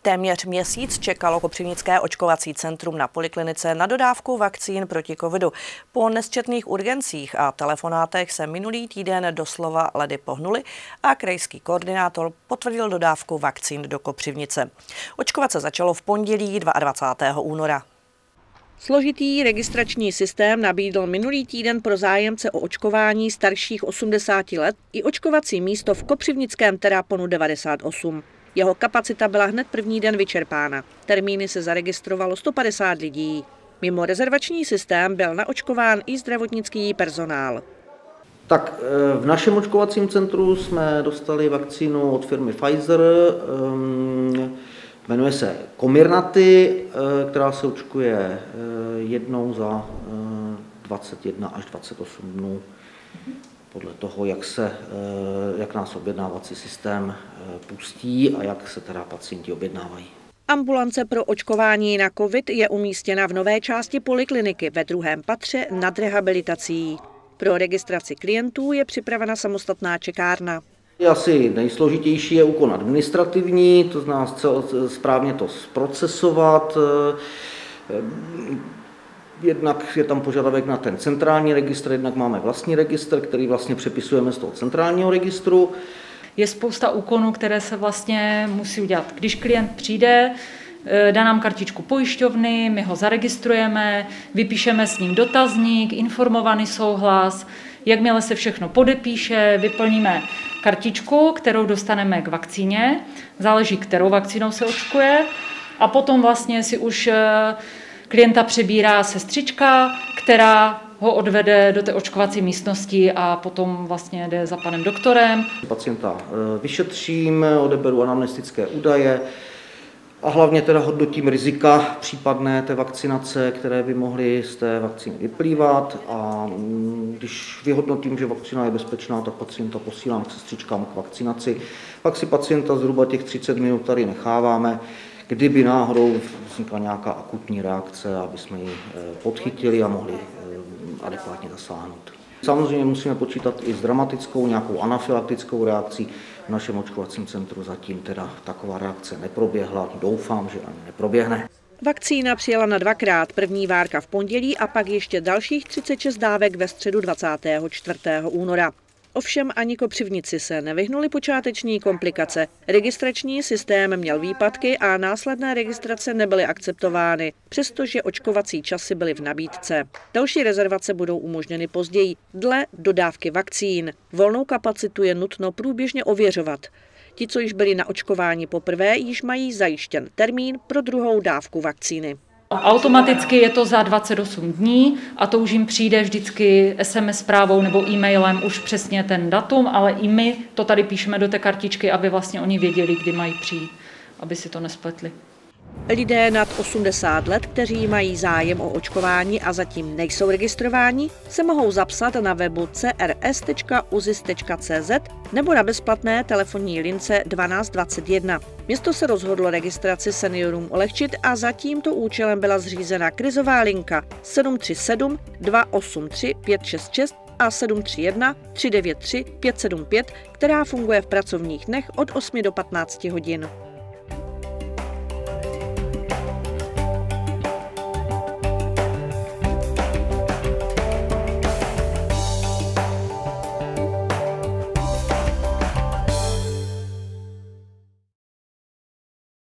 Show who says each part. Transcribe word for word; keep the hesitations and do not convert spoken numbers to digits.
Speaker 1: Téměř měsíc čekalo Kopřivnické očkovací centrum na poliklinice na dodávku vakcín proti covidu. Po nesčetných urgencích a telefonátech se minulý týden doslova ledy pohnuly a krajský koordinátor potvrdil dodávku vakcín do Kopřivnice. Očkovat se začalo v pondělí dvacátého druhého února. Složitý registrační systém nabídl minulý týden pro zájemce o očkování starších osmdesáti let i očkovací místo v kopřivnickém Teraponu devadesát osm. Jeho kapacita byla hned první den vyčerpána. Termíny se zaregistrovalo sto padesát lidí. Mimo rezervační systém byl naočkován i zdravotnický personál.
Speaker 2: Tak v našem očkovacím centru jsme dostali vakcínu od firmy Pfizer. Jmenuje se Comirnaty, která se očkuje jednou za dvacet jedna až dvacet osm dnů. Podle toho, jak, se, jak nás objednávací systém pustí a jak se teda pacienti objednávají.
Speaker 1: Ambulance pro očkování na covid je umístěna v nové části polikliniky ve druhém patře nad rehabilitací. Pro registraci klientů je připravena samostatná čekárna.
Speaker 2: Asi nejsložitější je úkon administrativní, to znamená správně to zprocesovat. Jednak je tam požadavek na ten centrální registr, jednak máme vlastní registr, který vlastně přepisujeme z toho centrálního registru.
Speaker 3: Je spousta úkonů, které se vlastně musí udělat. Když klient přijde, dá nám kartičku pojišťovny, my ho zaregistrujeme, vypíšeme s ním dotazník, informovaný souhlas. Jakmile se všechno podepíše, vyplníme kartičku, kterou dostaneme k vakcíně, záleží, kterou vakcínou se očkuje, a potom vlastně si už klienta přebírá sestřička, která ho odvede do té očkovací místnosti a potom vlastně jde za panem doktorem.
Speaker 2: Pacienta vyšetřím, odeberu anamnestické údaje a hlavně teda hodnotím rizika případné té vakcinace, které by mohly z té vakcíny vyplývat, a když vyhodnotím, že vakcína je bezpečná, tak pacienta posílám k sestřičkám k vakcinaci. Pak si pacienta zhruba těch třicet minut tady necháváme, kdyby náhodou vznikla nějaká akutní reakce, aby jsme ji podchytili a mohli adekvátně zasáhnout. Samozřejmě musíme počítat i s dramatickou nějakou anafylaktickou reakcí. V našem očkovacím centru zatím teda taková reakce neproběhla, doufám, že ani neproběhne.
Speaker 1: Vakcína přijela na dvakrát, první várka v pondělí a pak ještě dalších třicet šest dávek ve středu dvacátého čtvrtého února. Ovšem ani Kopřivnici se nevyhnuly počáteční komplikace. Registrační systém měl výpadky a následné registrace nebyly akceptovány, přestože očkovací časy byly v nabídce. Další rezervace budou umožněny později, dle dodávky vakcín. Volnou kapacitu je nutno průběžně ověřovat. Ti, co již byli na očkování poprvé, již mají zajištěn termín pro druhou dávku vakcíny.
Speaker 3: Automaticky je to za dvacet osm dní a to už jim přijde vždycky es em es zprávou nebo e-mailem už přesně ten datum, ale i my to tady píšeme do té kartičky, aby vlastně oni věděli, kdy mají přijít, aby si to nespletli.
Speaker 1: Lidé nad osmdesát let, kteří mají zájem o očkování a zatím nejsou registrováni, se mohou zapsat na webu c r s tečka u z i s tečka c z nebo na bezplatné telefonní lince dvanáct dvacet jedna. Město se rozhodlo registraci seniorům ulehčit a za tímto účelem byla zřízena krizová linka sedm tři sedm dva osm tři pět šest šest a sedm tři jedna tři devět tři pět sedm pět, která funguje v pracovních dnech od osmi do patnácti hodin.